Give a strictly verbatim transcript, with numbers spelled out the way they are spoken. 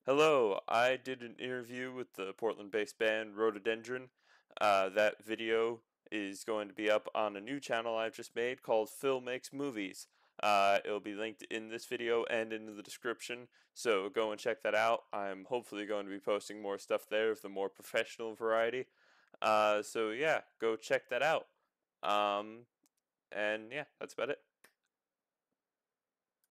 Hello, I did an interview with the Portland-based band Rhododendron. Uh, that video is going to be up on a new channel I've just made called Phil Makes Movies. Uh, it'll be linked in this video and in the description, so go and check that out. I'm hopefully going to be posting more stuff there of the more professional variety. Uh, so yeah, go check that out. Um, and yeah, that's about it.